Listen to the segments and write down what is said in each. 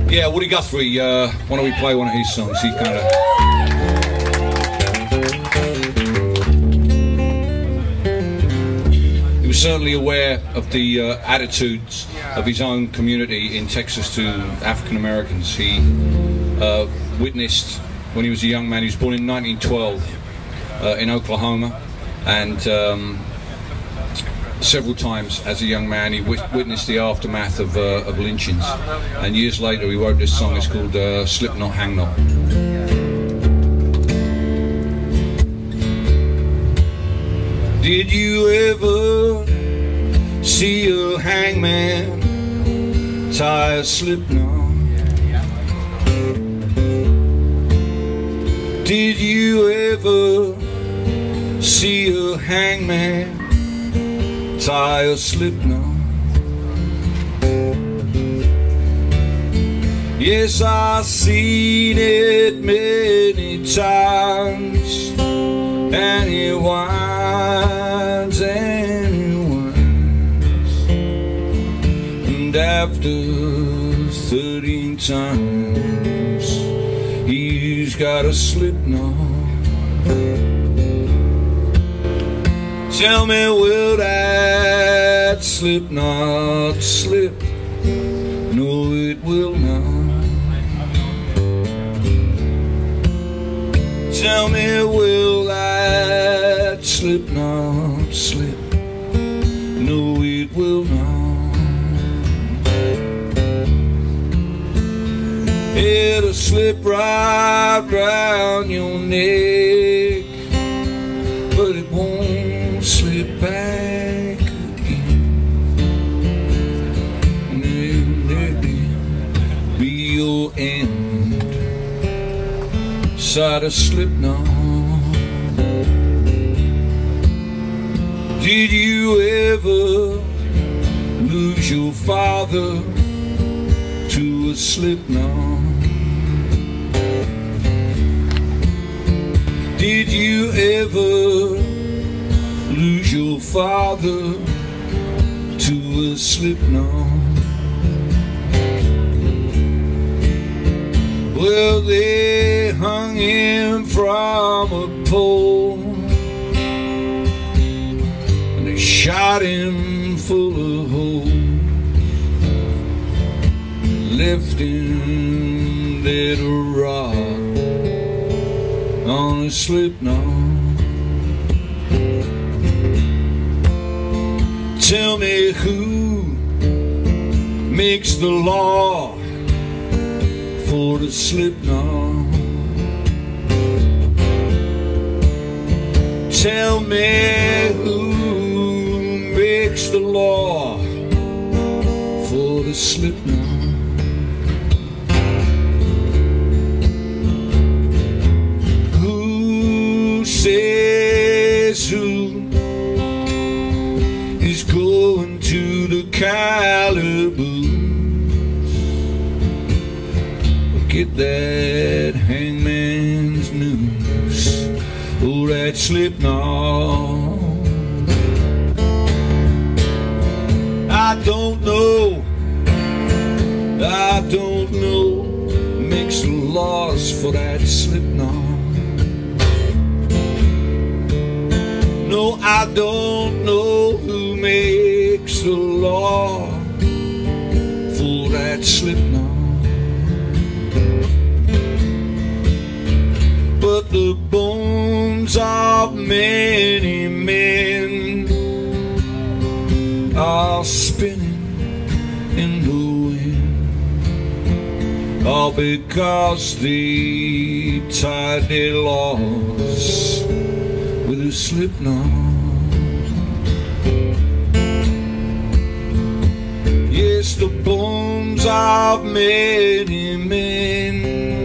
Yeah, Woody Guthrie, why don't we play one of his songs? He kind of... He was certainly aware of the attitudes of his own community in Texas to African Americans. He witnessed, when he was a young man, he was born in 1912 in Oklahoma, and several times as a young man he witnessed the aftermath of lynchings, and years later he wrote this song. It's called Slipknot, Hang Not. Did you ever see a hangman tie a slipknot? Did you ever see a hangman tie a slipknot? Yes, I've seen it many times, and it winds and it winds, and after 13 times he's got a slipknot. Tell me, will that slipknot slip? No, it will not. Tell me, will that slipknot slip? No, it will not. It'll slip right round your neck, but it won't slip back again. And it'll be your end. Inside a slipknot. Did you ever lose your father to a slipknot? Did you ever lose your father to a slipknot? Well, they hung him from a pole, and they shot him full of holes, left him there to rot on a slipknot. Tell me, who makes the law for the slipknot? Tell me, who makes the law for the slipknot? Who says who is going to the calaboose? Get that hangman's noose, oh, that slipknot. I don't know, makes the laws for that slipknot. No, I don't know who makes the law for that slipknot. But the bones of many men are spinning in the wind, all because they tied their laws with a slipknot. Yes, the bones of many men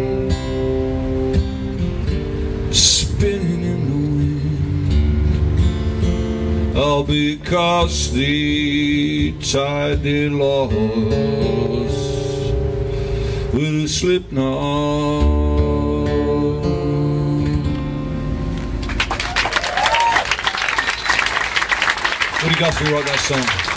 spinning in the wind, all because they tied their laws with a slipknot. Woody Guthrie wrote that song.